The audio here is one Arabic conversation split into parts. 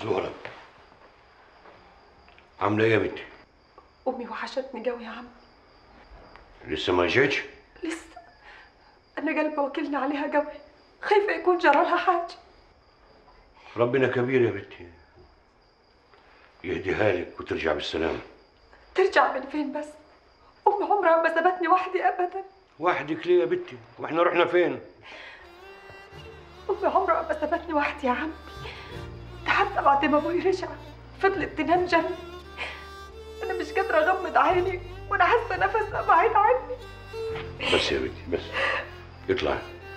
زهرة، عاملة ايه يا بنتي؟ امي وحشتني قوي يا عم. لسه ما جيتش؟ لسه. انا قلبي واكلني عليها قوي، خايفه يكون جرى لها حاجه. ربنا كبير يا بنتي، يهديها لك وترجع بالسلامة. ترجع من فين بس؟ امي عمرها ما سابتني وحدي ابدا. وحدك ليه يا بنتي؟ واحنا رحنا فين؟ امي عمرها ما سابتني وحدي يا عمي. ده حتى بعد ما ابوي رجع فضلت تنام جنبي. انا مش قادره اغمض عيني وانا حاسه نفسها بعيد عني. بس يا بنتي بس، اطلعي.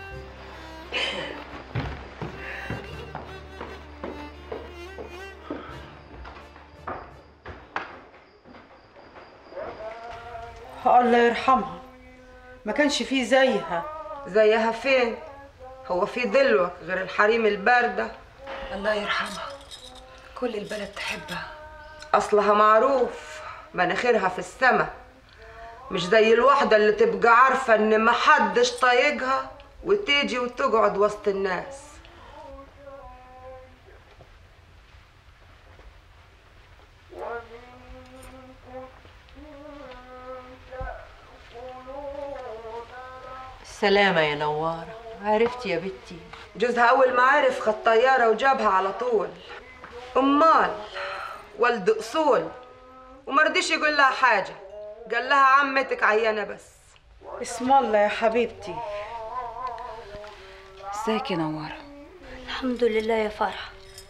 الله يرحمها، ما كانش فيه زيها. زيها فين؟ هو في دلوك غير الحريم الباردة؟ الله يرحمها، كل البلد تحبها. أصلها معروف، مناخيرها في السما، مش زي الواحدة اللي تبقى عارفة إن محدش طايقها وتيجي وتقعد وسط الناس. السلامة يا نوارة، عرفتي يا بنتي؟ جوزها أول ما عرف خد طيارة وجابها على طول. أمال ولد أصول، ومرضيش يقول لها حاجة، قال لها عمتك عيانة بس. اسم الله يا حبيبتي. ازيك يا نوارة؟ الحمد لله يا فرحة.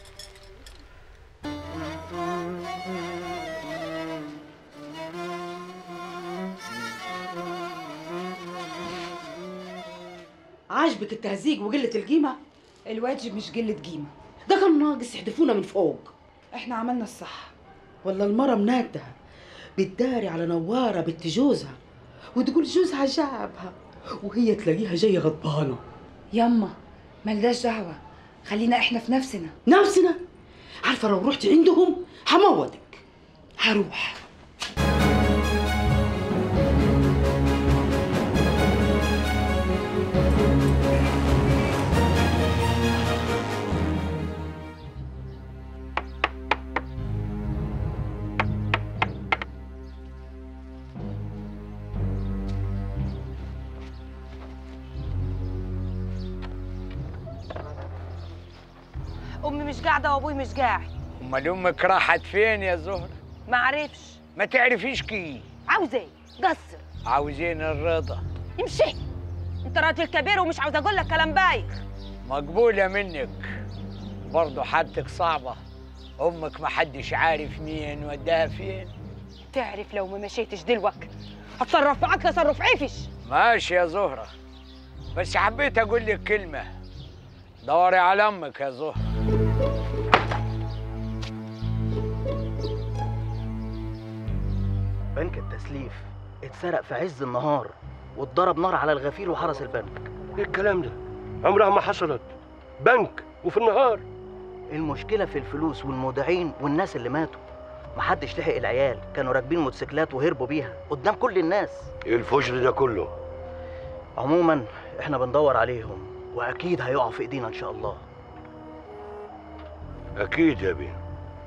عاجبك التهزيج وقلة القيمة؟ الواجب مش قلة قيمة، ده كان ناقص يحدفونا من فوق. احنا عملنا الصح. والله المرة منادها بتداري على نوارة بنت جوزها، وتقول جوزها جابها وهي تلاقيها جاية غضبانة. يما ملناش دعوة، خلينا احنا في نفسنا. نفسنا؟ عارفة لو رحت عندهم هموتك. هروح. امي مش قاعده وابوي مش قاعد. امال امك راحت فين يا زهرة؟ ما عرفش. ما تعرفيش كي؟ عاوز ايه؟ قصر. عاوزين الرضا. امشي، انت راجل كبير ومش عاوز اقول لك كلام بايخ. مقبولة منك، برضه حالتك صعبة. امك ما حدش عارف مين وداها فين. تعرف لو ما مشيتش دلوك هتصرف معاك تصرف عفش. ماشي يا زهرة، بس حبيت اقول لك كلمة، دوري على امك يا زهرة. بنك التسليف اتسرق في عز النهار واتضرب نار على الغفير وحرس البنك. ايه الكلام ده؟ عمرها ما حصلت. بنك وفي النهار؟ المشكلة في الفلوس والمودعين والناس اللي ماتوا. محدش لحق العيال، كانوا راكبين موتوسيكلات وهربوا بيها قدام كل الناس. ايه الفجر ده كله؟ عموما احنا بندور عليهم واكيد هيقعوا في ايدينا ان شاء الله. اكيد يا بيه.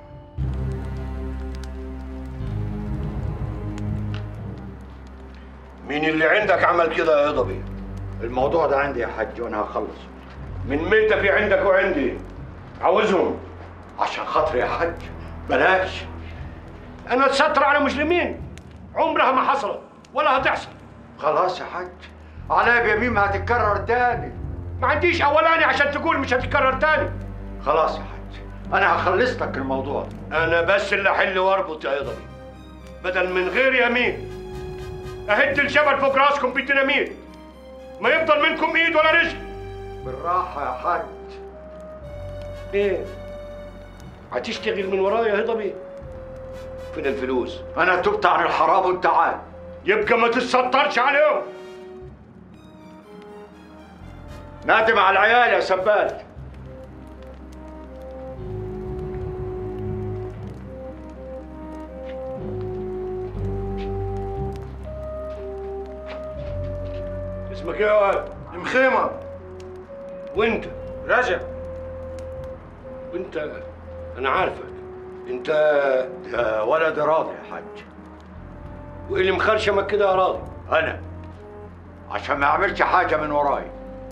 مين اللي عندك عمل كده يا ضبي؟ الموضوع ده عندي يا حاج وانا هخلصه. من متى في عندك وعندي؟ عاوزهم عشان خاطري يا حاج بلاش. انا اتستر على مسلمين، عمرها ما حصلت ولا هتحصل. خلاص يا حاج، عليا بيمين ما هتتكرر تاني. ما عنديش اولاني عشان تقول مش هتتكرر تاني. خلاص يا حاج، انا هخلص لك الموضوع ده. انا بس اللي احل واربط يا ضبي، بدل من غير يمين اهد الجبل فوق راسكم بالديناميت، ما يفضل منكم ايد ولا رجل. بالراحه يا حاج. ايه؟ هتشتغل من ورايا يا هضبي؟ فين الفلوس؟ انا تبت عن الحرام وانت عاد. يبقى ما تتسترش عليهم. نادم على العيال يا سبات. اسمك ايه يا واد؟ مخيمة. وانت؟ رجب. وانت انا عارفك انت يا ولد راضي يا حاج. وايه اللي مخرشمك كده يا راضي؟ انا عشان ما اعملش حاجه من وراي.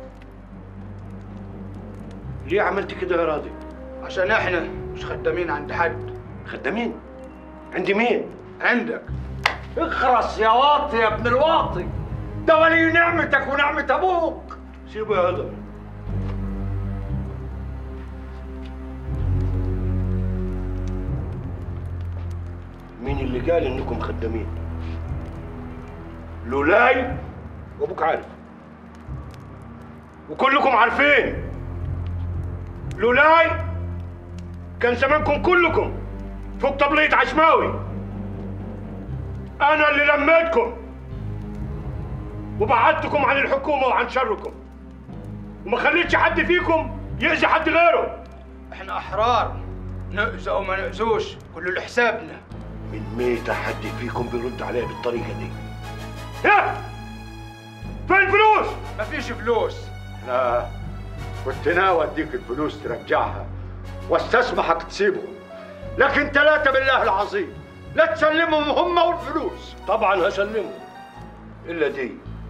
ليه عملت كده يا راضي؟ عشان احنا مش خدامين عند حد. خدامين؟ عند مين؟ عندك. اخرس يا واطي يا ابن الواطي، ده ولي نعمتك ونعمه ابوك. سيبه يا هدى. مين اللي قال انكم خدامين؟ لولاي وابوك عارف، وكلكم عارفين. لولاي كان زمانكم كلكم فوق طبلية عشماوي. انا اللي لميتكم وبعدتكم عن الحكومة وعن شركم، وما خليتش حد فيكم يأذي حد غيره. احنا احرار، نأذى وما نأذوش كله لحسابنا. من ميت حد فيكم بيرد عليا بالطريقة دي؟ ها؟ فين الفلوس؟ مفيش فلوس. لا، كنت ناوي اديك الفلوس ترجعها واستسمحك تسيبهم، لكن ثلاثة بالله العظيم لا تسلمهم هم والفلوس. طبعا هسلمهم الا دي.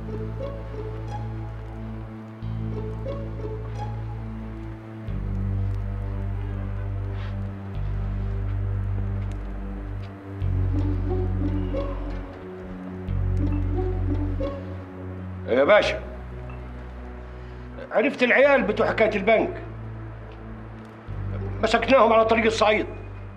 يا باشا، عرفت العيال بتوع حكاية البنك، مسكناهم على طريق الصعيد.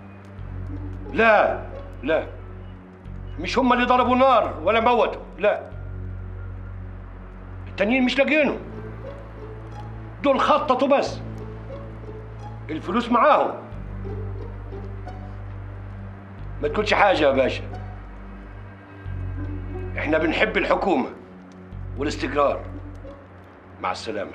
لا لا، مش هم اللي ضربوا نار ولا موتوا، لا، التانيين مش لاقيينهم، دول خططوا بس، الفلوس معاهم. ما تقولش حاجة يا باشا، احنا بنحب الحكومة والاستقرار. مع السلامة.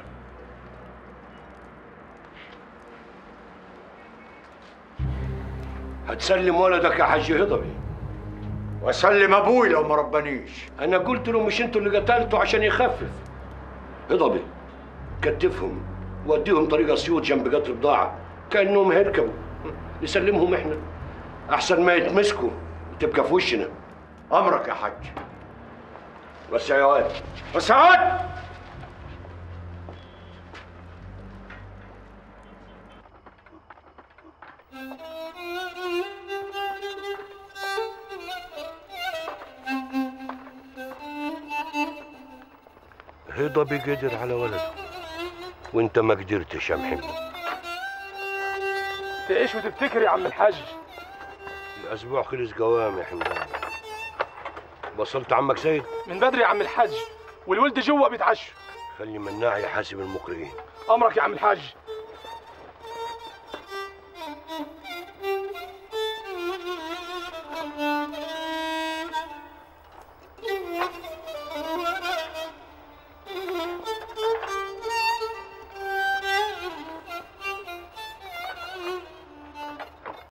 هتسلم ولدك يا حاج هضبي. واسلم ابوي لو ما ربانيش. انا قلت له مش انتوا اللي قتلتوا عشان يخفف. هضبي كتفهم وديهم طريق اسيوط جنب قطر بضاعة كأنهم هيركبوا، نسلمهم احنا احسن ما يتمسكوا وتبقى في وشنا. امرك يا حاج. بس يا واد. بس يا واد. هضبي قدر على ولده وانت ما قدرتش يا محمد. تعيش وتفتكر يا عم الحاج. الاسبوع خلص قوام يا حمدان. وصلت عمك سيد؟ من بدري يا عم الحاج، والولد جوا بيتعشوا. خلي مناع يحاسب المقرئين. امرك يا عم الحاج.